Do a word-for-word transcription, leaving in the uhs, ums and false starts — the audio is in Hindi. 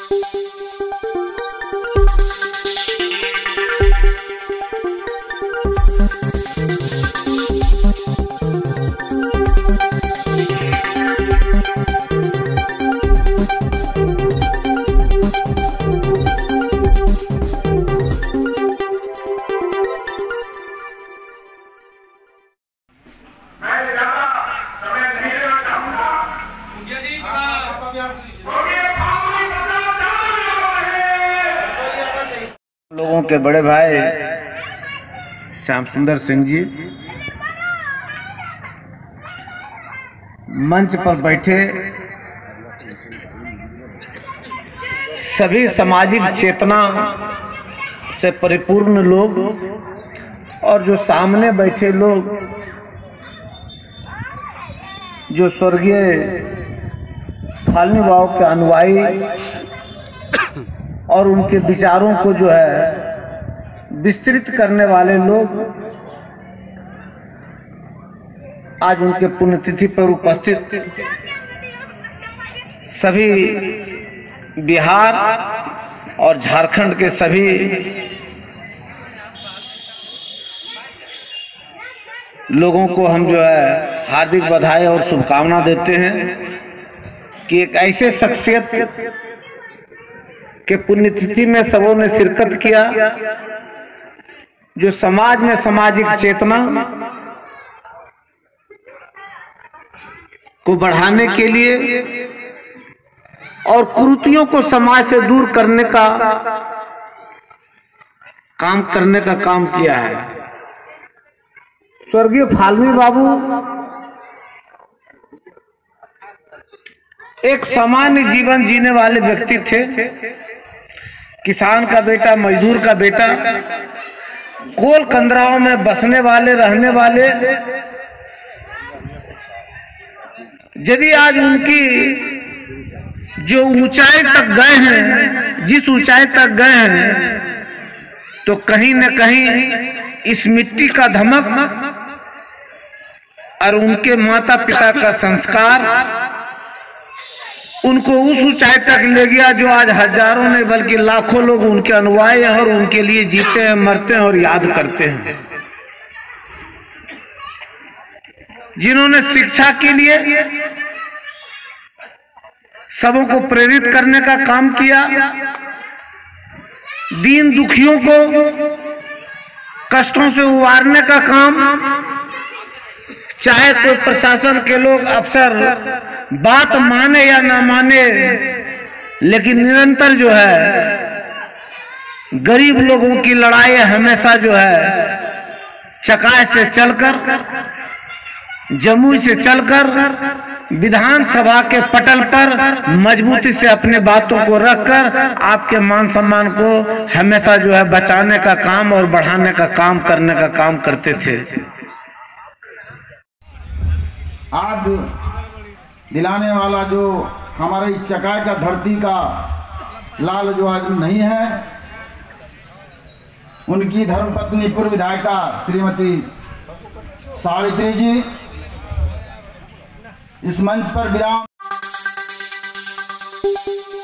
लोगों के बड़े भाई श्याम सुंदर सिंह जी मंच पर बैठे सभी सामाजिक चेतना से परिपूर्ण लोग और जो सामने बैठे लोग जो स्वर्गीय फाल्गुनी बाबू के अनुयायी और उनके विचारों को जो है विस्तृत करने वाले लोग आज उनके पुण्यतिथि पर उपस्थित सभी बिहार और झारखंड के सभी लोगों को हम जो है हार्दिक बधाई और शुभकामना देते हैं कि एक ऐसे शख्सियत के पुण्यतिथि में सबों ने शिरकत किया जो समाज में सामाजिक चेतना को बढ़ाने के लिए और कुरीतियों को समाज से दूर करने का काम करने का काम किया है। स्वर्गीय फाल्गुनी बाबू एक सामान्य जीवन जीने वाले व्यक्ति थे। किसान का बेटा, मजदूर का बेटा, गोल कंदराओं में बसने वाले रहने वाले। यदि आज उनकी जो ऊंचाई तक गए हैं, जिस ऊंचाई तक गए हैं, तो कहीं न कहीं इस मिट्टी का धमक और उनके माता पिता का संस्कार उनको उस ऊंचाई तक ले गया जो आज हजारों नहीं बल्कि लाखों लोग उनके अनुयायी हैं और उनके लिए जीते हैं, मरते हैं और याद करते हैं। जिन्होंने शिक्षा के लिए सबों को प्रेरित करने का काम किया, दीन दुखियों को कष्टों से उबारने का काम, चाहे कोई प्रशासन के लोग अफसर बात माने या ना माने, लेकिन निरंतर जो है गरीब लोगों की लड़ाई हमेशा जो है चकाए से चलकर, जमुई से चलकर विधानसभा के पटल पर मजबूती से अपने बातों को रखकर आपके मान सम्मान को हमेशा जो है बचाने का काम और बढ़ाने का काम करने का काम करते थे। आज दिलाने वाला जो हमारे चकाई का धरती का लाल जो आज नहीं है, उनकी धर्मपत्नी पूर्व विधायिका श्रीमती सावित्री जी इस मंच पर विराम।